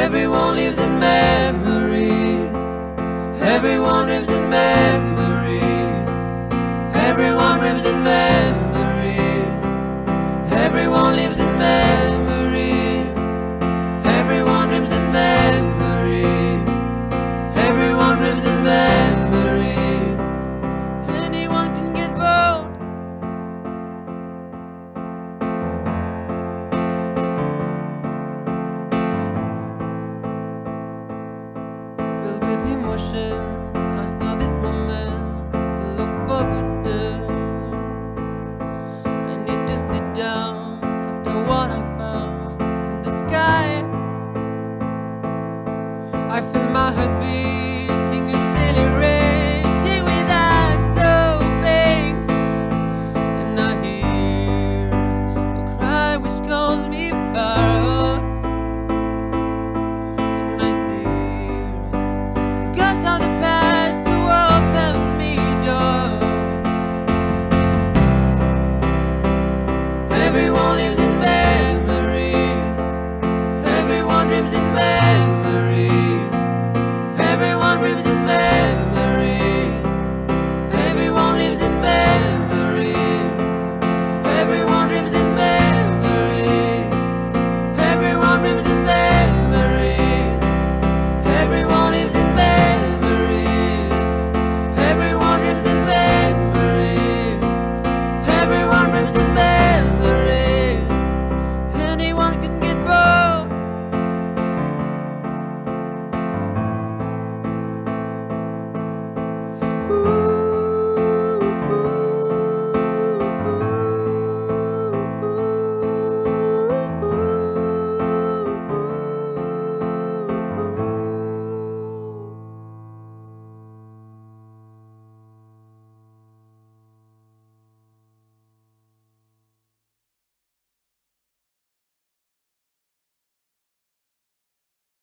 Everyone lives in memories. Everyone lives in memories. Everyone lives in memories. Everyone lives in memories. Everyone lives in memories. Everyone lives in memories. Anyone can get bored. Filled with emotion.